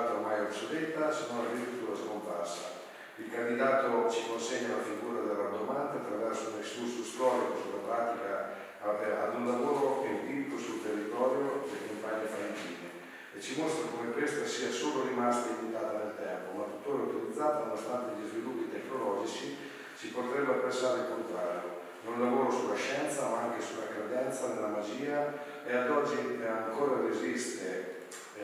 giornata ormai obsoleta, se non addirittura scomparsa. Il candidato ci consegna la figura del rabdomante attraverso un excursus storico sulla pratica ad un lavoro empirico sul territorio delle campagne fiorentine e ci mostra come questa sia solo rimasta imitata nel tempo, ma tuttora utilizzata nonostante gli sviluppi tecnologici. Si potrebbe pensare il contrario. Non lavoro sulla scienza ma anche sulla credenza nella magia e ad oggi ancora resiste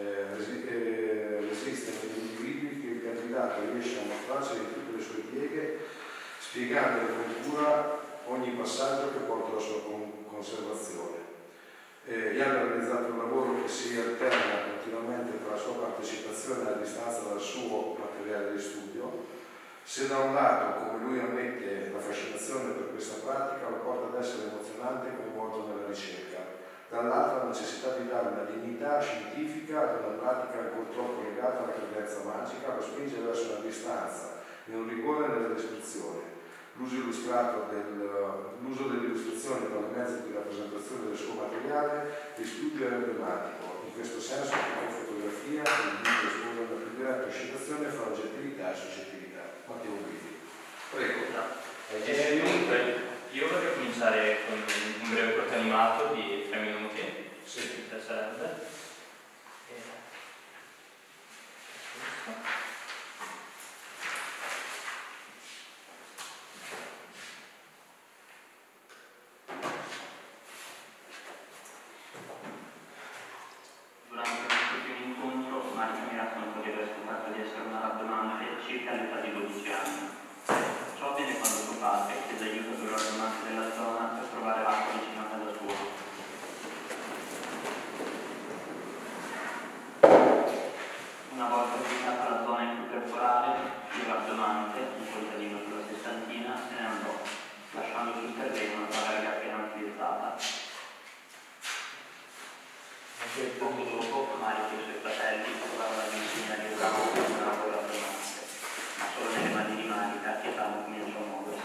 negli individui che il candidato riesce a mostrarsi in tutte le sue pieghe, spiegandole con cura ogni passaggio che porta alla sua conservazione. Gli hanno realizzato un lavoro che si alterna continuamente tra la sua partecipazione a distanza dal suo materiale di studio. Se da un lato, come lui ammette, la fascinazione per questa pratica lo porta ad essere emozionante e coinvolto nella ricerca, dall'altro la necessità di dare una dignità scientifica ad una pratica purtroppo legata alla credenza magica lo spinge verso una distanza, in un rigore nella descrizione. L'uso dell'illustrazione quale mezzo di rappresentazione del suo materiale di studio è emblematico. In questo senso, come fotografia, il video espone una più diretta oscillazione fra oggettività e soggettività. Matteo Guidi. Prego. Dunque, io vorrei cominciare con un breve corto animato di 3 minuti. Sì. Mi piacerebbe. Durante questo primo incontro, Marica mi raccontò di aver scoperto di essere una rabdomante circa all'età di 12 anni. Ciò avvenne quando suo padre chiese aiuto per rabdomanti della zona per trovare l'acqua vicino a casa sua. Una volta ubicata la zona in cui perforare, il rabdomante, un contadino sulla sessantina, se ne andò, lasciando sul terreno la verga appena utilizzata. Poco dopo, Marica e i suoi fratelli trovarono la consegna di esame per un lavoro rabdomante, ma solo nelle mani di Marica che tanto cominciò a muoversi.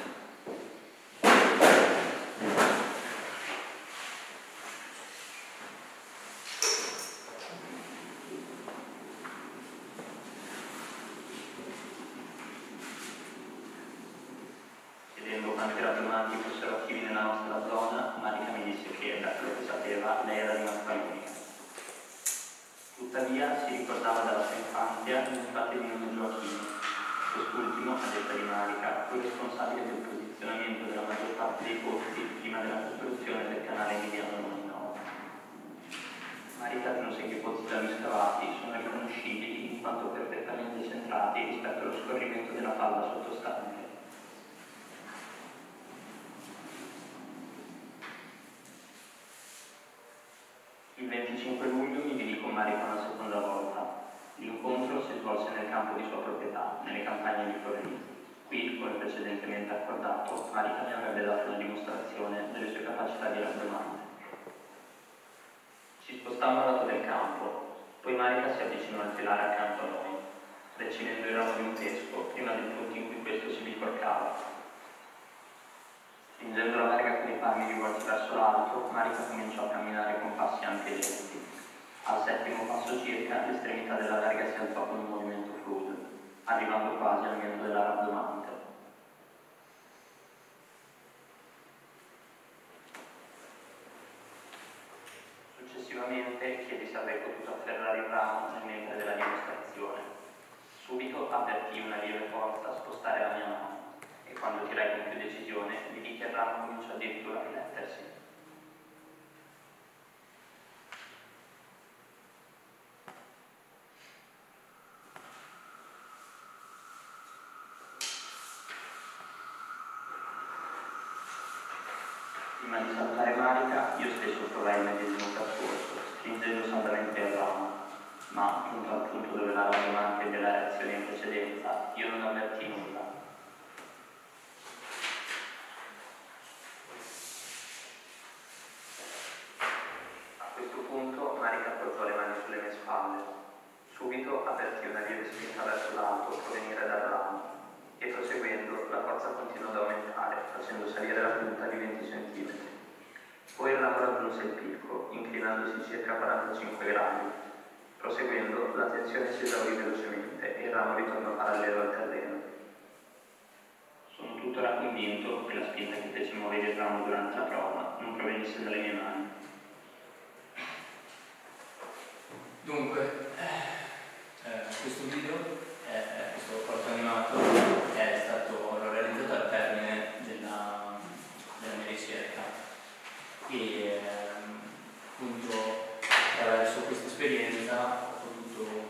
Chiedendo quanti rabdomanti fossero attivi nella nostra zona, Marica mi disse che, da quello che sapeva, lei era rimasta l'unica. Tuttavia si ricordava dalla sua infanzia un frate di nome Gioacchino. Quest'ultimo, a detta di Marica, fu responsabile del posizionamento della maggior parte dei pozzi prima della costruzione del canale Emiliano Romagnolo. Marica aggiunse che i pozzi da lui scavati sono riconoscibili in quanto perfettamente centrati rispetto allo scorrimento della falda sottostante. Il 25 luglio mi vidi con Marica una seconda volta. L'incontro si svolse nel campo di sua proprietà, nelle campagne di Forlì. Qui, come precedentemente accordato, Marica mi avrebbe dato una dimostrazione delle sue capacità di rabdomante. Ci spostammo a lato del campo, poi Marica si avvicinò al filare accanto a noi, recinendo il ramo di un pesco prima del punto in cui questo si biforcava. Spingendo la verga con i palmi rivolti verso l'alto, Marica cominciò a camminare con passi ampli e lenti. Al settimo passo circa, l'estremità della verga si alzò con un movimento fluido, arrivando quasi al mento della rabdomante. Successivamente chiesi se avrei potuto afferrare il ramo nel mentre della dimostrazione. Subito avvertii una lieve forza spostare la mia mano e quando tirai con più decisione vidi che il ramo cominciò addirittura a rilettersi. Prima di salutare Marica, io stesso provai il medesimo percorso, spingendo saldamente il ramo, ma giunto al punto dove la rabdomante della reazione in precedenza, io non avvertii nulla. A questo punto Marica appoggiò le mani sulle mie spalle. Subito avvertì una lieve spinta verso l'alto provenire dal ramo e proseguendo la forza continuò ad aumentare, facendo salire la punta di 20 cm. Poi il ramo raggiunse il picco, inclinandosi circa 45 gradi. Proseguendo, la tensione si esaurì velocemente e il ramo ritornò parallelo al terreno. Sono tuttora convinto che la spinta che fece muovere il ramo durante la prova non provenisse dalle mie mani. Dunque, questo video, questo corto animato, l'ho realizzato al termine della mia ricerca e appunto attraverso questa esperienza ho potuto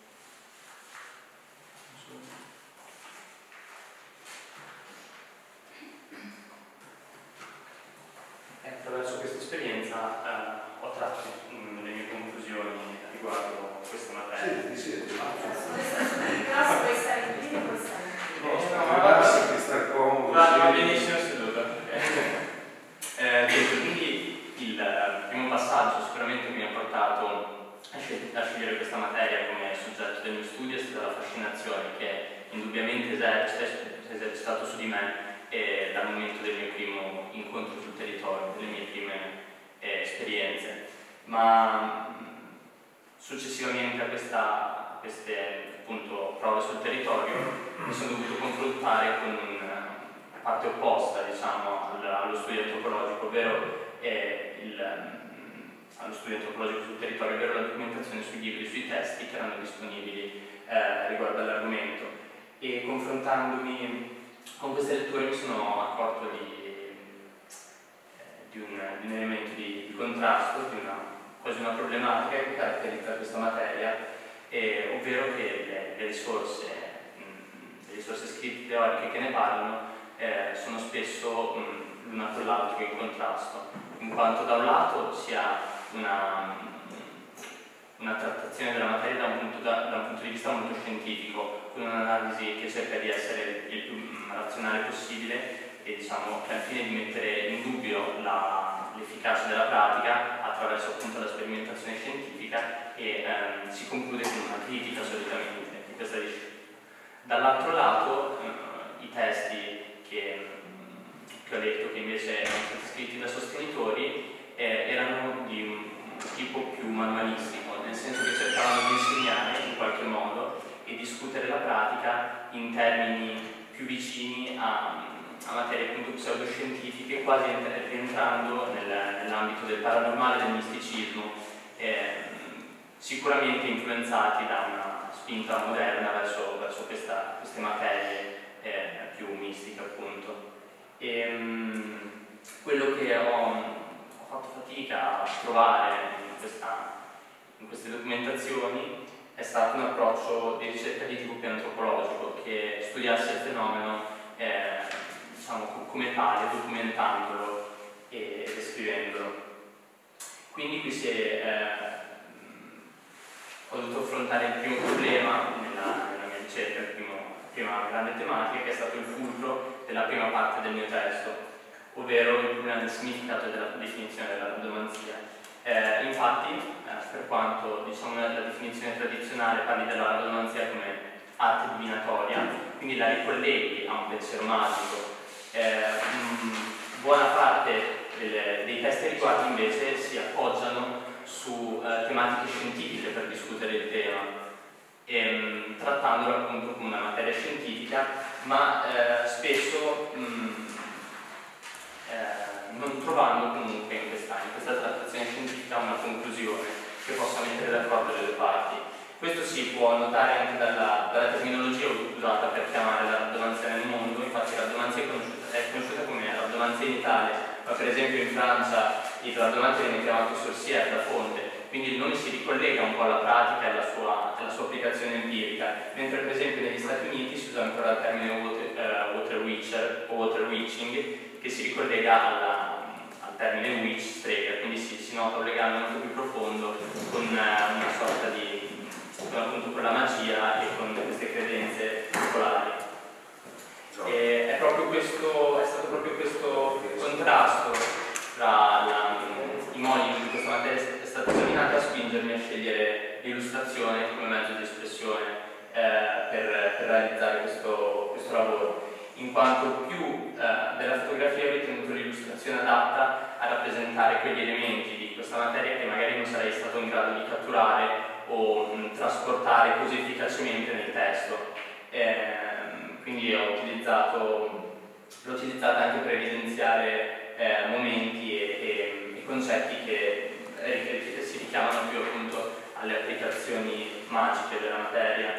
ho tratto le mie conclusioni riguardo questa materia. Va benissimo seduto. Quindi il primo passaggio sicuramente mi ha portato a scegliere questa materia come soggetto del mio studio è stata la fascinazione che indubbiamente si è esercitato su di me dal momento del mio primo incontro sul territorio, delle mie prime esperienze, ma successivamente a queste appunto prove sul territorio mi sono dovuto confrontare con una parte opposta, diciamo, allo studio antropologico, ovvero allo studio antropologico sul territorio, ovvero la documentazione sui libri, sui testi che erano disponibili riguardo all'argomento. E confrontandomi con queste letture mi sono accorto di un elemento di contrasto, quasi una problematica che caratterizza questa materia, ovvero che le risorse scritte teoriche che ne parlano sono spesso l'una con l'altro in contrasto, in quanto da un lato si ha una trattazione della materia da un punto di vista molto scientifico, con un'analisi che cerca di essere il più razionale possibile e diciamo che al fine di mettere in dubbio l'efficacia della pratica attraverso appunto la sperimentazione scientifica e si conclude con una critica solitamente di questa disciplina. Dall'altro lato i testi che ho letto, che invece erano stati scritti da sostenitori, erano di un tipo più manualistico, nel senso che cercavano di insegnare in qualche modo e discutere la pratica in termini più vicini a materie appunto pseudoscientifiche, quasi entrando nell'ambito del paranormale e del misticismo, sicuramente influenzati da una spinta moderna verso queste materie più mistiche appunto. Quello che ho fatto fatica a trovare in queste documentazioni è stato un approccio di ricerca di tipo più antropologico che studiasse il fenomeno diciamo, come tale, documentandolo e descrivendolo. Quindi qui ho dovuto affrontare il primo problema nella mia ricerca, la prima grande tematica, che è stato il fulcro della prima parte del mio testo, ovvero il problema del significato e della definizione della rabdomanzia. Infatti, per quanto diciamo, la definizione tradizionale parli della rabdomanzia come arte divinatoria, quindi la ricolleghi a un pensiero magico, buona parte dei testi riguardi invece si appoggiano su tematiche scientifiche per discutere il tema, trattandolo appunto come una materia scientifica, ma spesso non trovando comunque in questa trattazione scientifica una conclusione che possa mettere d'accordo le due parti. Questo si può notare anche dalla terminologia usata per chiamare la rabdomanzia nel mondo. Infatti la rabdomanzia è conosciuta come rabdomanzia in Italia, ma per esempio in Francia il rabdomante viene chiamato sorcière, da fonte, quindi il nome si ricollega un po' alla pratica e alla sua applicazione empirica, mentre per esempio negli Stati Uniti si usa ancora il termine water witcher o water witching, che si ricollega al termine witch, strega, quindi si nota un legame molto più profondo con una sorta appunto con la magia e con queste credenze popolari. E è stato proprio questo contrasto tra i modi in cui questa materia è stata esaminata a spingermi a scegliere l'illustrazione come mezzo di espressione per realizzare questo lavoro, in quanto più della fotografia ho ritenuto l'illustrazione adatta a rappresentare quegli elementi di questa materia che magari non sarei stato in grado di catturare o trasportare così efficacemente nel testo. Quindi l'ho utilizzata anche per evidenziare momenti e concetti che si richiamano più appunto alle applicazioni magiche della materia.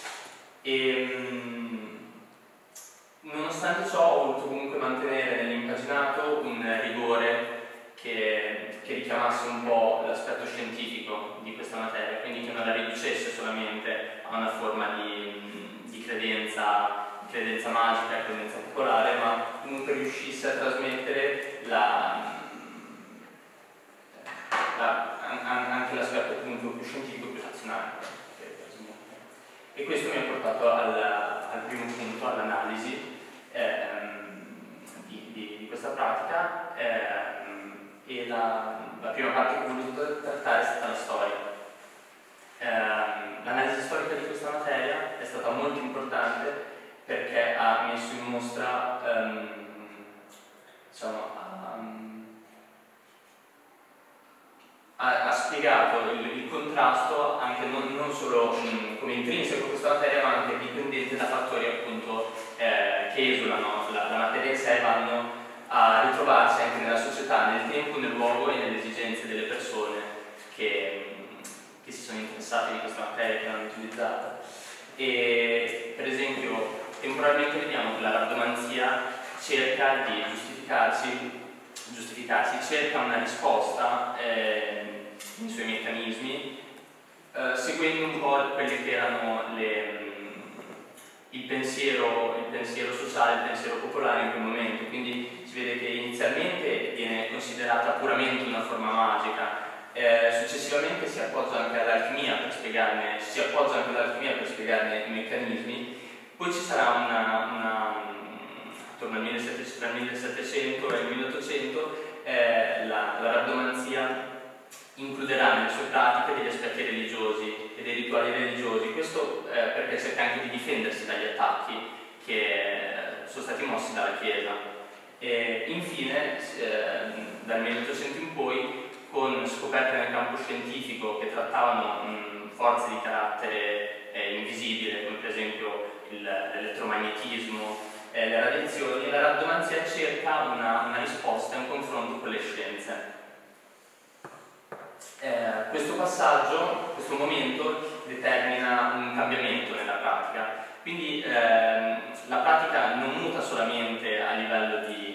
Nonostante ciò ho voluto comunque mantenere nell'impaginato un rigore che richiamasse un po' l'aspetto scientifico di questa materia, quindi che non la riducesse solamente a una forma di credenza magica, credenza popolare, ma comunque riuscisse a trasmettere anche l'aspetto appunto più scientifico, più razionale. E questo mi ha portato al primo punto, all'analisi di questa pratica, e la prima parte che ho voluto trattare è stata la storia. L'analisi storica di questa materia è stata molto importante perché ha messo in mostra, ha spiegato il contrasto anche non solo come intrinseco a questa materia, ma anche dipendente da fattori appunto che esulano la materia in sé, vanno a ritrovarsi anche nella società, nel tempo, nel luogo e nelle esigenze delle persone che si sono interessate di questa materia, che l'hanno utilizzata. E per esempio temporalmente vediamo che la rabdomanzia cerca di giustificarsi, cerca una risposta nei suoi meccanismi, seguendo un po' quelli che erano il pensiero sociale, il pensiero popolare in quel momento. Quindi si vede che inizialmente viene considerata puramente una forma magica, successivamente si appoggia anche all'alchimia per spiegarne i meccanismi. Poi ci sarà attorno al 1700 e al 1800 la rabdomanzia includerà nelle sue pratiche degli aspetti religiosi e dei rituali religiosi, questo perché cerca anche di difendersi dagli attacchi che sono stati mossi dalla Chiesa. E infine, dal 1800 in poi, con scoperte nel campo scientifico che trattavano forze di carattere invisibile, come per esempio l'elettromagnetismo, le radiazioni, la rabdomanzia cerca una risposta e un confronto con le scienze. Questo passaggio, questo momento determina un cambiamento nella pratica, quindi la pratica non muta solamente a livello di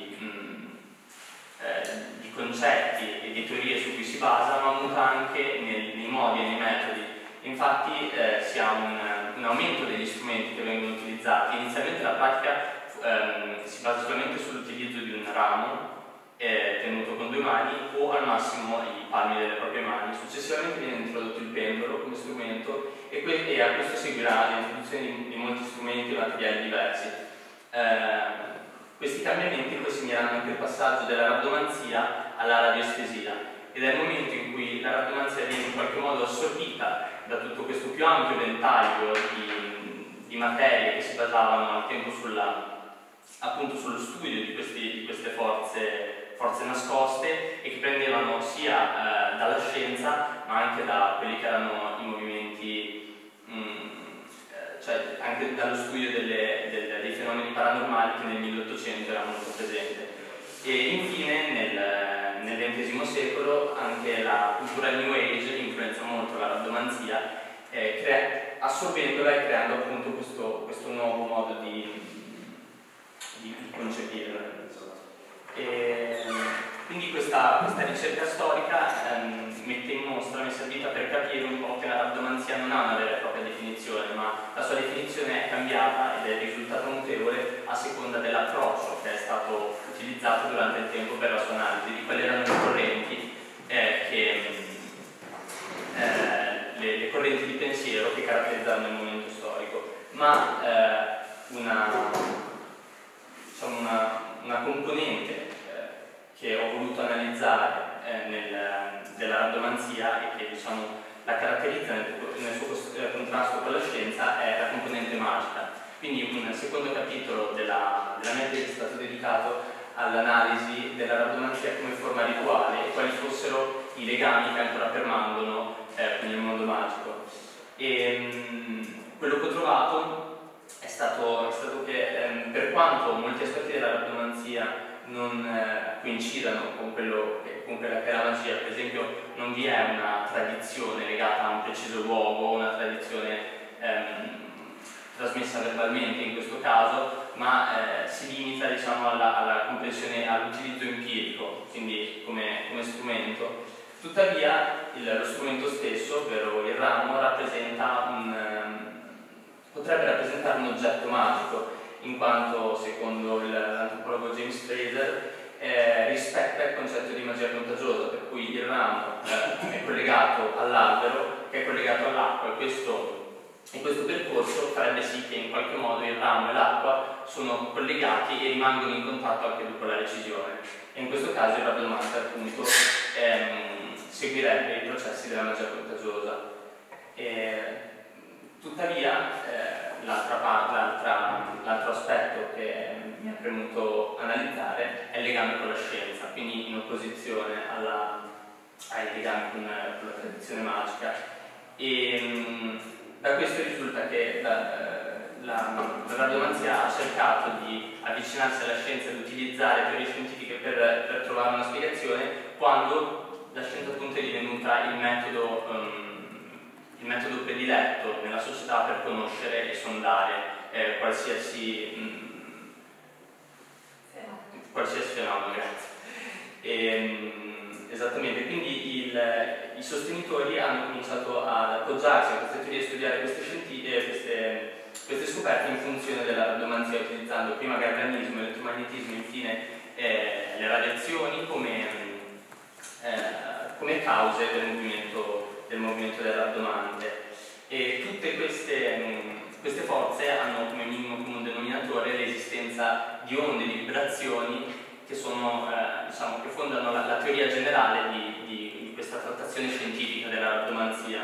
concetti e di teorie su cui si basa, ma muta anche nei modi e nei metodi. Infatti si ha un aumento degli strumenti che vengono utilizzati. Inizialmente la pratica si basa solamente sull'utilizzo di un ramo tenuto con 2 mani o al massimo i palmi delle proprie mani. Successivamente viene introdotto il pendolo come strumento e a questo seguirà l'introduzione di molti strumenti e materiali diversi. Questi cambiamenti poi segneranno anche il passaggio dalla rabdomanzia alla radiestesia, ed è il momento in cui la rabdomanzia viene in qualche modo assorbita da tutto questo più ampio ventaglio di materie che si basavano al tempo appunto sullo studio di queste forze nascoste, e che prendevano sia dalla scienza ma anche da quelli che erano i movimenti, cioè anche dallo studio dei fenomeni paranormali che nel 1800 era molto presente. E infine nel XX secolo anche la cultura New Age influenza molto la rabdomanzia, assorbendola e creando appunto questo nuovo modo di concepirla. Quindi questa ricerca storica mette in mostra, mi è servita per capire un po' che la rabdomanzia non ha una vera e propria definizione, ma la sua definizione è cambiata ed è risultata mutevole a seconda dell'approccio che è stato utilizzato durante il tempo per la sua analisi, di quali erano le correnti le correnti di pensiero che caratterizzano il momento storico. Ma una componente che ho voluto analizzare della rabdomanzia e che la caratterizza nel suo contrasto con la scienza è la componente magica. Quindi un secondo capitolo della mente è stato dedicato all'analisi della rabdomanzia come forma rituale e quali fossero i legami che ancora permangono con il mondo magico. magico. E quello che ho trovato è stato che per quanto molti aspetti della rabdomanzia non coincidano con quella che è la magia, per esempio non vi è una tradizione legata a un preciso luogo, una tradizione trasmessa verbalmente in questo caso, ma si limita, diciamo, alla comprensione, all'utilizzo empirico, quindi come strumento. Tuttavia lo strumento stesso, ovvero il ramo, potrebbe rappresentare un oggetto magico, in quanto, secondo l'antropologo James Fraser, rispetta il concetto di magia contagiosa, per cui il ramo è collegato all'albero, che è collegato all'acqua, e questo percorso farebbe sì che in qualche modo il ramo e l'acqua sono collegati e rimangono in contatto anche dopo la recisione. E in questo caso il rabdomancer appunto seguirebbe i processi della magia contagiosa. Tuttavia l'altro aspetto che mi è premuto analizzare è il legame con la scienza, quindi in opposizione ai legami con la tradizione magica. E da questo risulta che la rabdomanzia ha cercato di avvicinarsi alla scienza e di utilizzare teorie scientifiche per trovare una spiegazione, quando la scienza appunto è divenuta il metodo prediletto nella società per conoscere e sondare qualsiasi fenomeno. Grazie. Esattamente, quindi i sostenitori hanno cominciato ad appoggiarsi a queste teorie e studiare queste scoperte in funzione della rabdomanzia, utilizzando prima galvanismo, elettromagnetismo e infine le radiazioni come cause del movimento del rabdomante. E tutte queste forze hanno come minimo comune denominatore l'esistenza di onde, di vibrazioni che fondano la teoria generale di questa trattazione scientifica della rabdomanzia.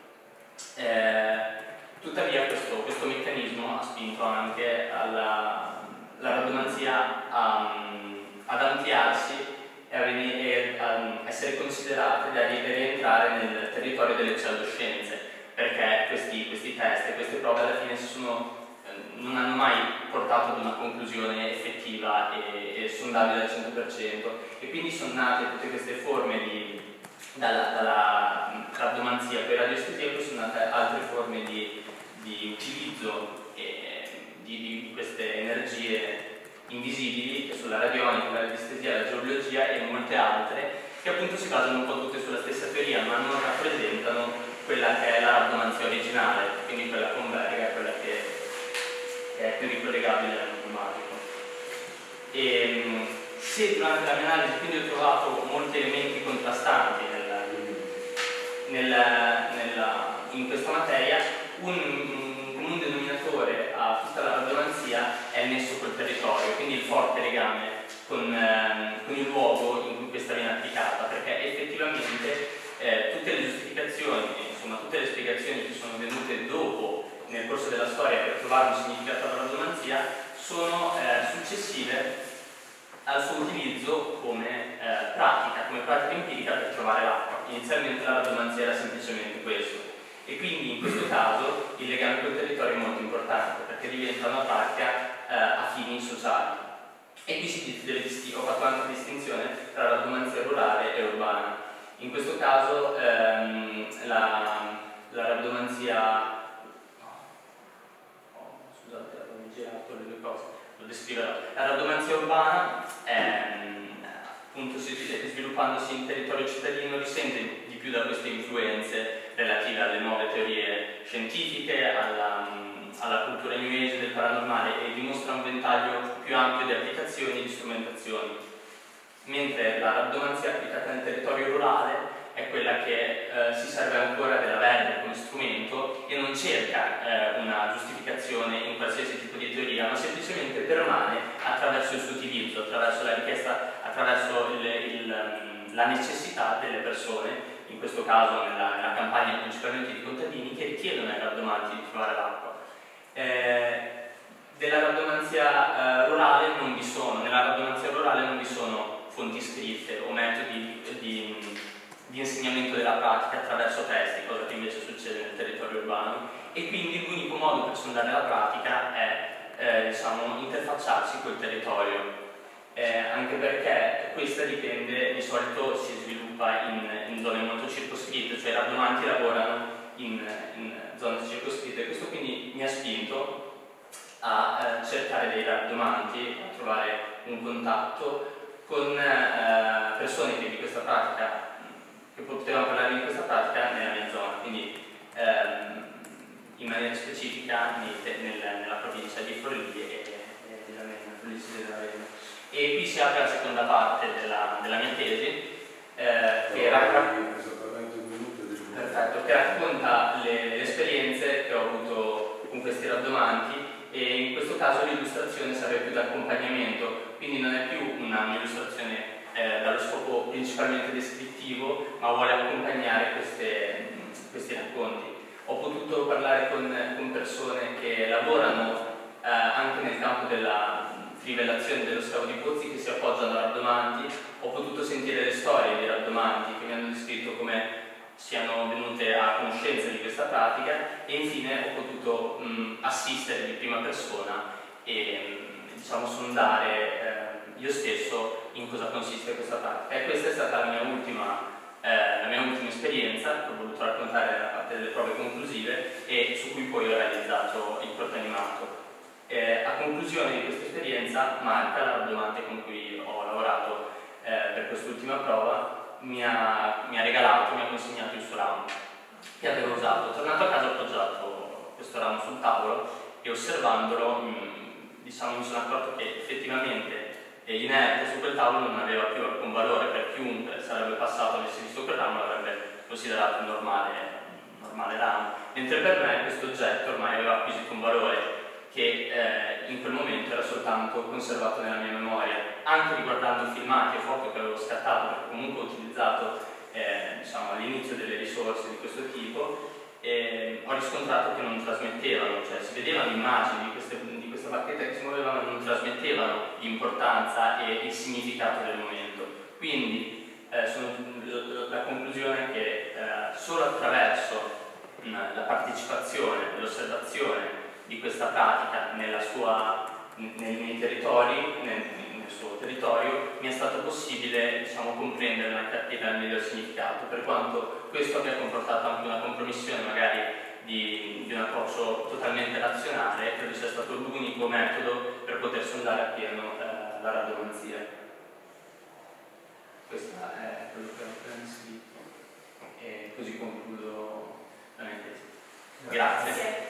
Tuttavia questo meccanismo ha spinto anche la rabdomanzia ad ampliarsi e a essere considerata da rientrare nel territorio delle pseudoscienze, perché questi test e queste prove alla fine non hanno mai portato ad una conclusione effettiva e sondabile al 100%, e quindi sono nate tutte queste forme dalla rabdomanzia per radioestesia, poi sono nate altre forme di utilizzo di queste energie invisibili, che sono la radionica, la radiestesia, la geobiologia e molte altre, che appunto si basano un po' tutte sulla stessa teoria, ma non rappresentano quella che è la rabdomanzia originale, quindi quella con Verga, quella che è più ricollegabile al mondo magico. E se durante la mia analisi quindi ho trovato molti elementi contrastanti in questa materia, un comune denominatore a tutta la rabdomanzia è il nesso col territorio, quindi il forte legame con il luogo in cui questa viene applicata, perché effettivamente tutte le giustificazioni, insomma tutte le spiegazioni che sono venute dopo nel corso della storia per trovare un significato alla rabdomanzia sono successive al suo utilizzo come pratica empirica per trovare l'acqua. Inizialmente la rabdomanzia era semplicemente questo, e quindi in questo caso il legame col territorio è molto importante, perché diventa una pratica a fini sociali. E qui ho fatto anche una distinzione tra la rabdomanzia rurale e urbana. In questo caso la rabdomanzia... Scusate, avevo girato le due cose, lo descriverò. La rabdomanzia urbana, appunto, sviluppandosi in territorio cittadino, risente di più da queste influenze relative alle nuove teorie scientifiche, alla cultura new age del paranormale, e dimostra un ventaglio più ampio di applicazioni e di strumentazioni. Mentre la rabdomanzia applicata nel territorio rurale è quella che si serve ancora della Verga come strumento e non cerca una giustificazione in qualsiasi tipo di teoria, ma semplicemente permane attraverso il suo utilizzo, attraverso la richiesta, attraverso la necessità delle persone, in questo caso nella campagna principalmente di contadini, che richiedono ai rabdomanti di trovare l'acqua. Nella rabdomanzia rurale non vi sono fonti scritte o metodi di insegnamento della pratica attraverso testi, cosa che invece succede urbano, e quindi l'unico modo per sondare la pratica è diciamo, interfacciarsi col territorio, anche perché questa dipende, di solito si sviluppa in zone molto circoscritte, cioè i rabdomanti lavorano in zone circoscritte. Questo quindi mi ha spinto a cercare dei rabdomanti, a trovare un contatto con persone che di questa pratica, che potevano parlare di questa pratica nella mia zona, quindi in maniera specifica nella provincia di Forlì e nella provincia di Ravenna. E qui si apre la seconda parte della mia tesi, che racconta le esperienze che ho avuto con questi rabdomanti, e in questo caso l'illustrazione serve più da accompagnamento, quindi non è più un'illustrazione dallo scopo principalmente descrittivo, ma vuole accompagnare questi racconti. Ho potuto parlare con persone che lavorano anche nel campo della trivellazione dello scavo di pozzi, che si appoggiano a rabdomanti. Ho potuto sentire le storie dei rabdomanti che mi hanno descritto come siano venute a conoscenza di questa pratica, e infine ho potuto assistere di prima persona e diciamo sondare io stesso in cosa consiste questa pratica. E questa è stata la mia ultima esperienza, che ho voluto raccontare nella parte delle prove conclusive e su cui poi ho realizzato il corto animato. A conclusione di questa esperienza, Marca, la rabdomante con cui ho lavorato per quest'ultima prova, mi ha consegnato il suo ramo che avevo usato. Tornato a casa ho appoggiato questo ramo sul tavolo e osservandolo diciamo, mi sono accorto che effettivamente l'inerte su quel tavolo non aveva più alcun valore. Per chiunque sarebbe passato, avesse visto quel ramo, l'avrebbe considerato un normale ramo, mentre per me questo oggetto ormai aveva acquisito un valore che in quel momento era soltanto conservato nella mia memoria. Anche riguardando filmati e foto che avevo scattato, perché comunque ho utilizzato diciamo, all'inizio delle risorse di questo tipo, ho riscontrato che non trasmettevano, cioè si vedevano immagini di questa bacchetta che si muoveva, ma non trasmettevano l'importanza e il significato del momento. Quindi la conclusione è che solo attraverso la partecipazione, l'osservazione di questa pratica nei territori, nel suo territorio, mi è stato possibile, diciamo, comprendere e capire al meglio il significato, per quanto questo abbia comportato anche una compromissione magari di un approccio totalmente razionale. Credo sia stato l'unico metodo per poter sondare appieno la radiomanzia. Questo è quello che ho appena scritto e così concludo la mia tesi. Grazie.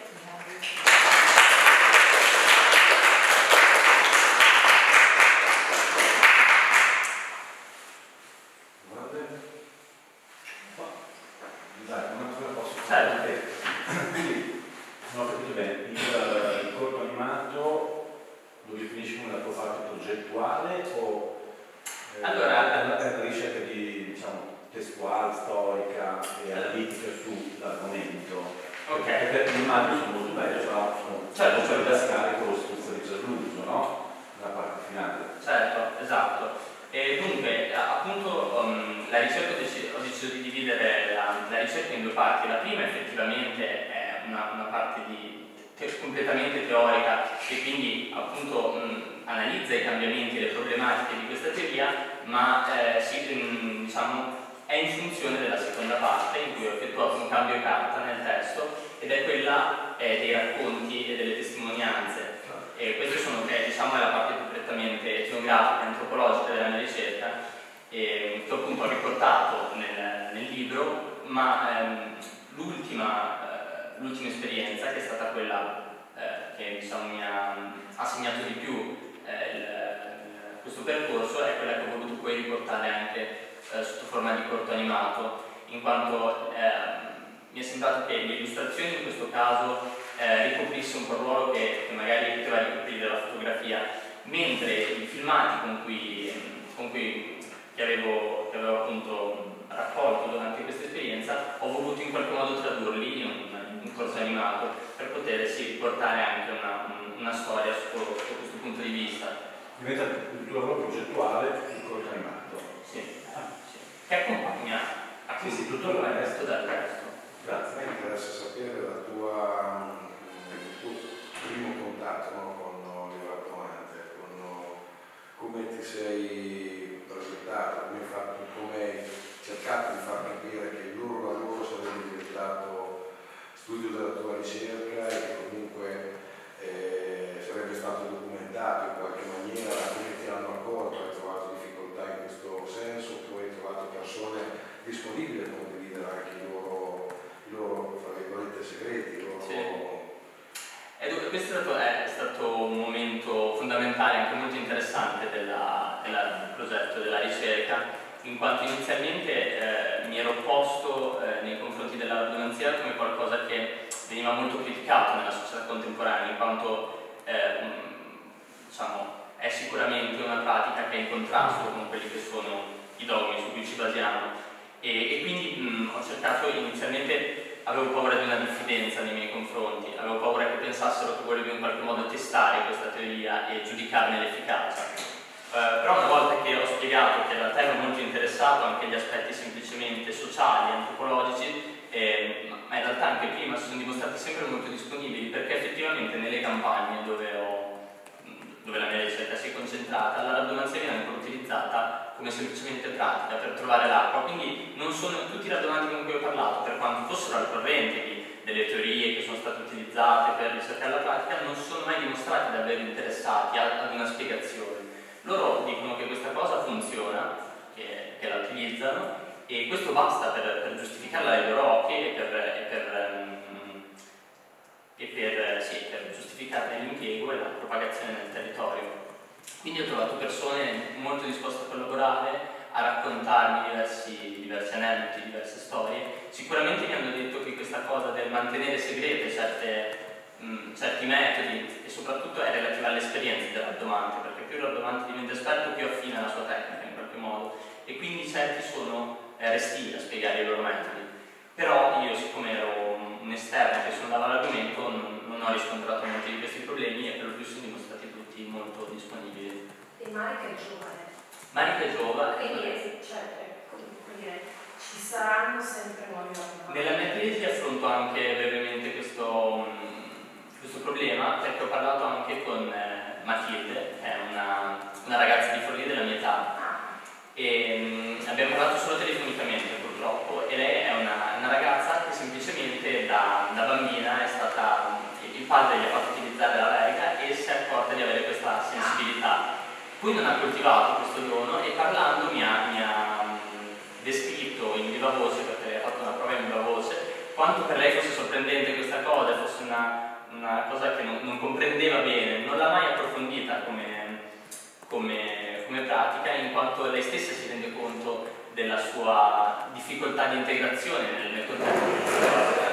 Quindi, non ho capito bene, il corto animato dove finisce con la tua parte progettuale o allora, è una ricerca di, diciamo, testuale, storica e analitica sull'argomento? Ok. Perché le immagini sono molto belle, sono molto da scarico lo sfrutto di Gianluso, no? La parte finale. Certo, esatto. E dunque, appunto, la ricerca ho deciso di dividere la ricerca in due parti. La prima effettivamente è una parte completamente teorica, che quindi appunto analizza i cambiamenti e le problematiche di questa teoria, ma diciamo, è in funzione della seconda parte, in cui ho effettuato un cambio carta nel testo, ed è quella dei racconti e delle testimonianze. E queste sono, diciamo, la parte più prettamente etnografica e antropologica della mia ricerca, che appunto ho riportato nel libro, ma l'ultima esperienza, che è stata quella che diciamo, mi ha segnato di più questo percorso, è quella che ho voluto poi riportare anche sotto forma di corto animato, in quanto mi è sembrato che le illustrazioni in questo caso ricoprisse un po' il ruolo che magari poteva ricoprire la fotografia, mentre i filmati che avevo appunto raccolto durante questa esperienza ho voluto in qualche modo tradurli in un corto animato, per potersi riportare anche una storia su questo punto di vista. Diventa il tuo lavoro progettuale il corto animato. Sì, sì. Che accompagna tutto il resto del testo. Grazie. A me interessa sapere la tua studio della tua ricerca e che comunque sarebbe stato documentato in qualche maniera, come ti hanno accolto, hai trovato difficoltà in questo senso, oppure hai trovato persone disponibili a condividere anche i loro fra virgolette, segreti? Sì. Questo è stato un momento fondamentale, anche molto interessante del progetto, della ricerca, in quanto inizialmente mi ero opposto nei confronti della radunanzia come qualcosa che veniva molto criticato nella società contemporanea, in quanto diciamo, è sicuramente una pratica che è in contrasto con quelli che sono i dogmi su cui ci basiamo. E quindi ho cercato inizialmente, avevo paura di una diffidenza nei miei confronti, avevo paura che pensassero che volevo in qualche modo testare questa teoria e giudicarne l'efficacia. Però una volta che ho spiegato che in realtà ero molto interessato anche agli aspetti semplicemente sociali, antropologici, ma in realtà anche prima si sono dimostrati sempre molto disponibili, perché effettivamente nelle campagne dove la mia ricerca si è concentrata, la radunanza viene ancora utilizzata come semplicemente pratica per trovare l'acqua, quindi non sono tutti i radunanti con cui ho parlato, per quanto fossero al corrente delle teorie che sono state utilizzate per ricercare la pratica, non sono mai dimostrati davvero interessati ad una spiegazione. Loro dicono che questa cosa funziona, che la utilizzano, e questo basta per giustificarla ai loro occhi e per giustificare l'impiego e la propagazione nel territorio. Quindi ho trovato persone molto disposte a collaborare, a raccontarmi diversi aneddoti, diverse storie. Sicuramente mi hanno detto che questa cosa del mantenere segrete certi metodi, e soprattutto è relativa alle esperienze del raddomante, perché più il raddomante diventa esperto, più affina la sua tecnica in qualche modo, e quindi certi sono restii a spiegare i loro metodi. Però io, siccome ero un esterno che sondava l'argomento, non ho riscontrato molti di questi problemi e per lo più sono dimostrati tutti molto disponibili. E Marica è giovane. Marica è giovane. Quindi ci saranno sempre nuovi radunanti. Nella mia tesi affronto anche brevemente questo problema, perché ho parlato anche con Matilde, che è una ragazza di Forlì della mia età, e abbiamo parlato solo telefonicamente purtroppo, e lei è una ragazza che semplicemente da bambina è stata, il padre gli ha fatto utilizzare la verga e si è accorta di avere questa sensibilità. Poi non ha coltivato questo dono e parlando mi ha descritto in viva voce, perché lei ha fatto una prova in viva voce, quanto per lei fosse sorprendente questa cosa, fosse una cosa che non comprendeva bene, non l'ha mai approfondita come pratica, in quanto lei stessa si rende conto della sua difficoltà di integrazione nel contesto